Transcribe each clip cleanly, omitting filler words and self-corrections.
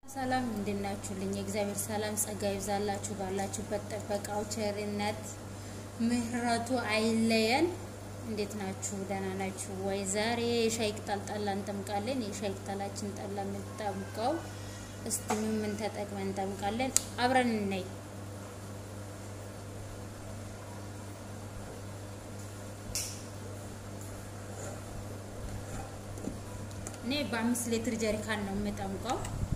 ሰላም እንድናችሁልኝ እግዚአብሔር ሰላም ጸጋ ይብዛላችሁ ባላችሁበት ተጠበቃው ቸርነት ምህረቱ አይለየን እንዴት ናችሁ ደህና ናችሁ ወይ ዛሬ ሻይ ቅጠል ጠላ እንጠምቃለን የሻይ ቅጠላችን ጠላ እንጠምቀው እስቲ ምን ተጠቅመን እንጠምቃለን አብረን እንይ እኔ በ5 ሊትር ጀሪካን ነው የምጠምቀው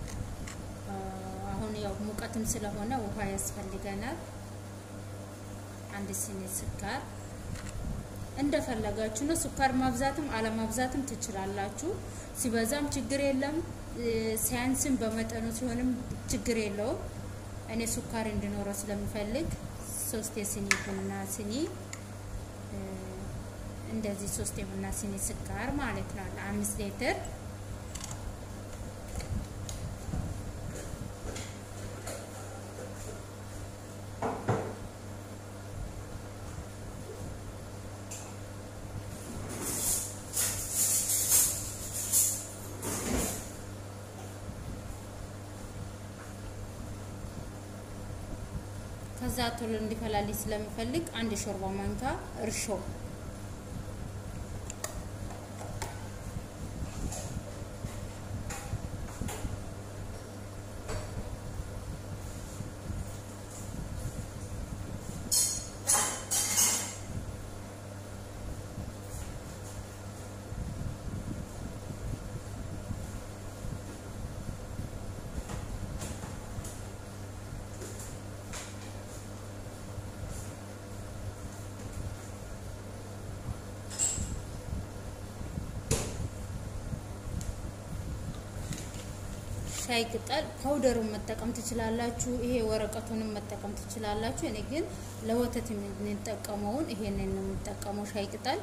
አሁን ያው ሙቀትም ስለሆነ ውሃ ያስፈልገናል አንድ ሲኒ ስኳር እንደፈለጋችሁ ነው ስኳር ማብዛትም አለማብዛትም ትችላላችሁ ሲበዛም ችግር የለም ሳይንስም በመጠኑ ሲሆንም ችግር የለው እኔ ስኳር እንዲኖረው ስለምፈልግ 3 የሲኒ ቡና ሲኒ እንደዚህ 3 የቡና ሲኒ ስኳር ማለት ነው 5 ሊትር ከዛ ቶሎ እንዲፈላልኝ ስለምፈልግ አንድ ሾርባ ማንኪያ እርሾ ሻይ ቅጠል ፓውደሩን መጠቀም ትችላላችሁ ይሄ ወረቀቱንም መጠቀም ትችላላችሁ እኔ ግን ለወተት የምንጠቀመውን ይሄንን ነው የምጠቀመው ሻይ ቅጠል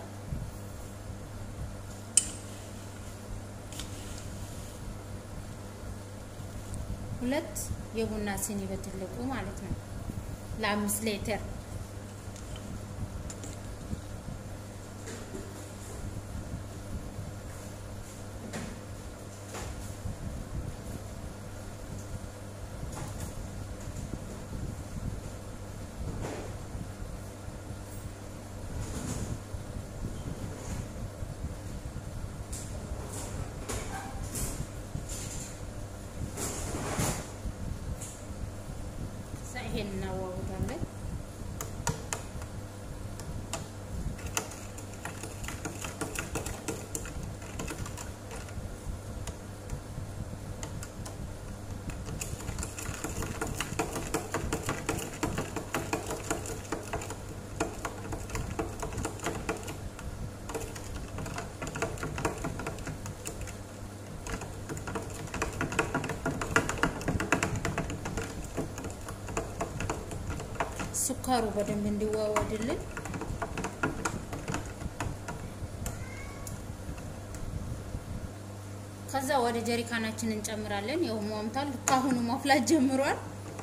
ሁለት የቡና ሲኒ በትልቁ ማለት ነው ለ5 ሊትር ይሄን አዋውዳለን ስኳሩ በደንብ እንዲዋወድልን ከዛ ወደ ጀሪካናችን እንጨምራለን ያው ሟምታል ካሁኑ ማፍላት ጀምሯል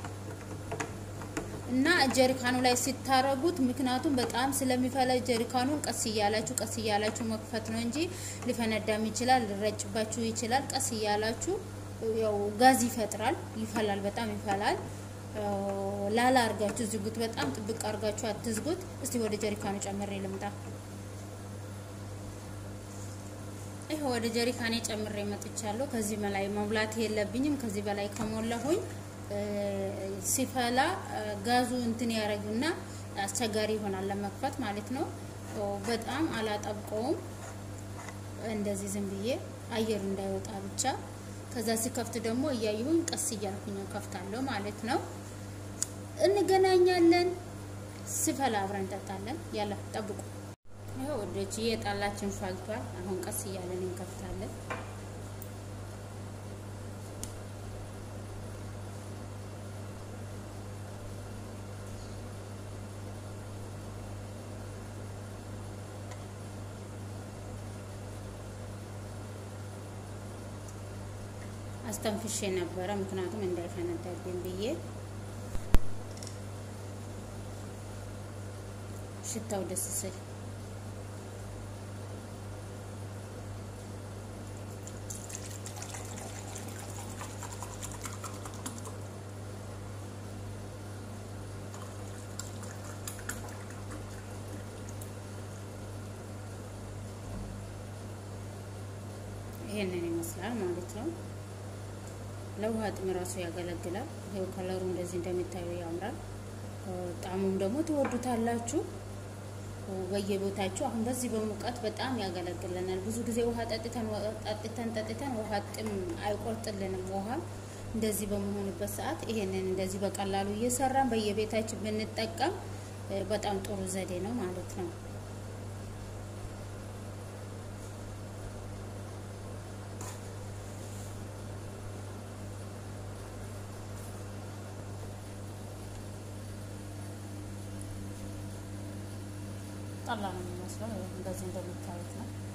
እና ጀሪካኑ ላይ ሲታረጉት ምክንያቱም በጣም ስለሚፈላ ጀሪካኑን ቀስ እያላችሁ መክፈት ነው እንጂ ሊፈነዳም ይችላል ሊረጭባችሁ ይችላል ቀስ እያላችሁ ያው ጋዝ ይፈላል በጣም ይፈላል ላላ አርጋችሁ ዝጉት በጣም ጥብቅ አርጋችሁ አትዝጉት እስቲ ወደ ጀሪካኑ ጨምሬ ልምጣ ይሄ ወደ ጀሪካኔ ጨምሬ መጥቻለሁ ከዚህ በላይ መብላት የለብኝም ከዚህ በላይ ከሞላሁኝ ሲፈላ ጋዙ እንትን ያረግና አስቸጋሪ ይሆናል ለመክፈት ማለት ነው በጣም አላጠብቀውም እንደዚህ ዝም ብዬ አየር እንዳይወጣ ብቻ ከዛ ሲከፍት ደግሞ እያዩኝ ቀስ እያልኩኝ ከፍታለሁ ማለት ነው እንገናኛለን ሲፈላ አብረን እንጠጣለን ያላ ጠብቁ ይሄው ወደጂ የጣላችን ፋልቷል አሁን ቀስ እያለን እንከፍታለን አስተንፍሼ ነበር ምክንያቱም እንዳይፈነዳብኝ ብዬ ሽታው ደስ ሲል ይሄንን ይመስላል ማለት ነው። ለውሃ ጥም ራሱ ያገለግላል። ይሄው ከለሩ እንደዚህ እንደምታዩ ያምራል። ጣሙም ደግሞ ትወዱታላችሁ በየቦታችሁ። አሁን በዚህ በሙቀት በጣም ያገለግለናል። ብዙ ጊዜ ውሃ ጠጥተን ውሃ ጥም አይቆርጥልንም። ውሃ እንደዚህ በመሆንበት ሰዓት ይሄንን እንደዚህ በቀላሉ እየሰራን በየቤታችን ብንጠቀም በጣም ጥሩ ዘዴ ነው ማለት ነው። ጠላ ነው የሚመስለው እንደዚህ እንደምታዩት ነው።